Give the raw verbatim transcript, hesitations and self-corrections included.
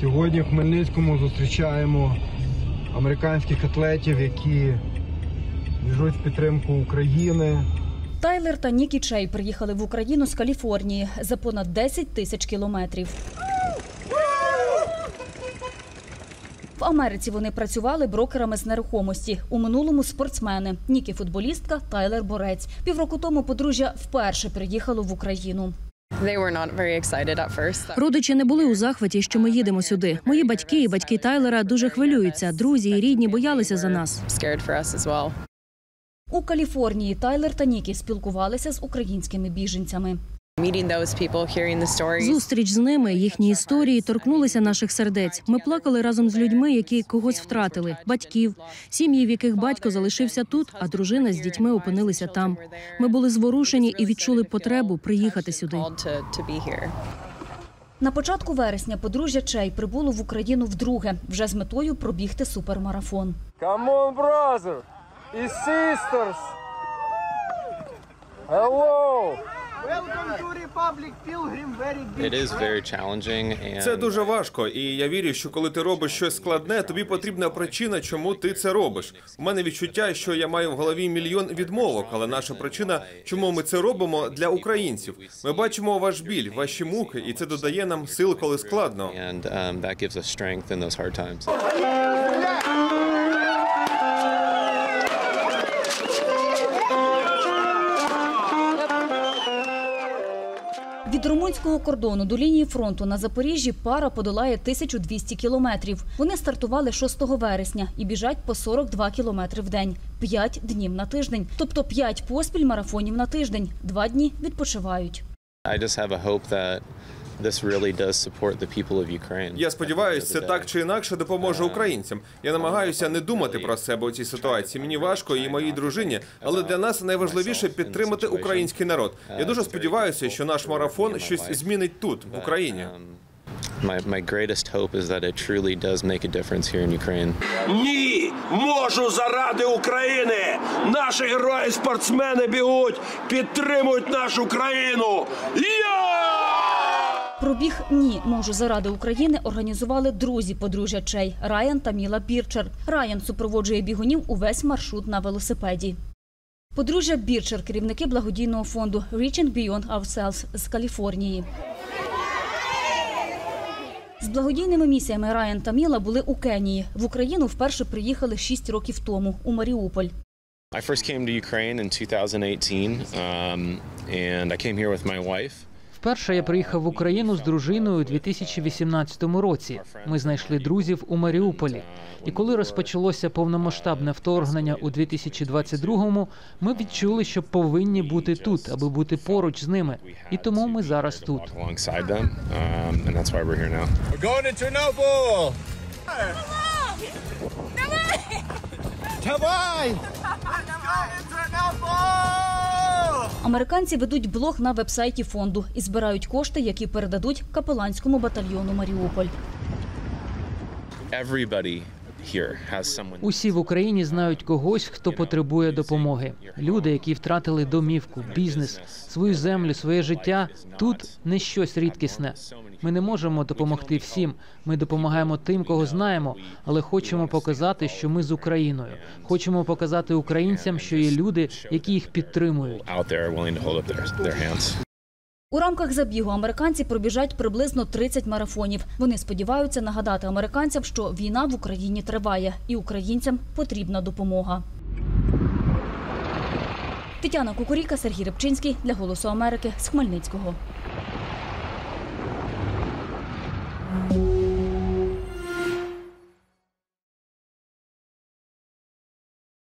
Сьогодні в Хмельницькому зустрічаємо американських атлетів, які біжуть в підтримку України. Тайлер та Нікі Чей приїхали в Україну з Каліфорнії за понад десять тисяч кілометрів. В Америці вони працювали брокерами з нерухомості. У минулому – спортсмени. Нікі – футболістка, Тайлер – борець. Півроку тому подружжя вперше приїхало в Україну. Родичі не були у захваті, що ми їдемо сюди. Мої батьки і батьки Тайлера дуже хвилюються. Друзі і рідні боялися за нас. У Каліфорнії Тайлер та Нікі спілкувалися з українськими біженцями. Зустріч з ними, їхні історії торкнулися наших сердець. Ми плакали разом з людьми, які когось втратили – батьків, сім'ї, в яких батько залишився тут, а дружина з дітьми опинилися там. Ми були зворушені і відчули потребу приїхати сюди. На початку вересня подружжя Чей прибуло в Україну вдруге, вже з метою пробігти супермарафон. Come on, brother and sisters! Hello! Це дуже важко, і я вірю, що коли ти робиш щось складне, тобі потрібна причина, чому ти це робиш. У мене відчуття, що я маю в голові мільйон відмовок, але наша причина, чому ми це робимо, для українців. Ми бачимо ваш біль, ваші муки, і це додає нам сил, коли складно. Від румунського кордону до лінії фронту на Запоріжжі пара подолає тисячу двісті кілометрів. Вони стартували шостого вересня і біжать по сорок два кілометри в день. П'ять днів на тиждень. Тобто п'ять поспіль марафонів на тиждень. Два дні відпочивають. Я сподіваюся, це так чи інакше допоможе українцям. Я намагаюся не думати про себе у цій ситуації. Мені важко і моїй дружині, але для нас найважливіше підтримати український народ. Я дуже сподіваюся, що наш марафон щось змінить тут, в Україні. Ні! Можу заради України! Наші герої-спортсмени бігуть, підтримують нашу країну! Я! Пробіг «Ні, можу заради України» організували друзі подружжя Чей – Райан та Міла Бірчер. Райан супроводжує бігунів увесь маршрут на велосипеді. Подружжя Бірчер – керівники благодійного фонду «Reaching Beyond Ourselves» з Каліфорнії. З благодійними місіями Райан та Міла були у Кенії. В Україну вперше приїхали шість років тому, у Маріуполь. I first came to Ukraine in two thousand eighteen, um, and I came here with my wife. Вперше я приїхав в Україну з дружиною у дві тисячі вісімнадцятому році. Ми знайшли друзів у Маріуполі. І коли розпочалося повномасштабне вторгнення у дві тисячі двадцять другому, ми відчули, що повинні бути тут, аби бути поруч з ними. І тому ми зараз тут. Американці ведуть блог на веб-сайті фонду і збирають кошти, які передадуть капеланському батальйону «Маріуполь». Усі в Україні знають когось, хто потребує допомоги. Люди, які втратили домівку, бізнес, свою землю, своє життя – тут не щось рідкісне. Ми не можемо допомогти всім. Ми допомагаємо тим, кого знаємо, але хочемо показати, що ми з Україною. Хочемо показати українцям, що є люди, які їх підтримують. У рамках забігу американці пробіжать приблизно тридцять марафонів. Вони сподіваються нагадати американцям, що війна в Україні триває і українцям потрібна допомога. Тетяна Кукуріка, Сергій Рибчинський для «Голосу Америки» з Хмельницького.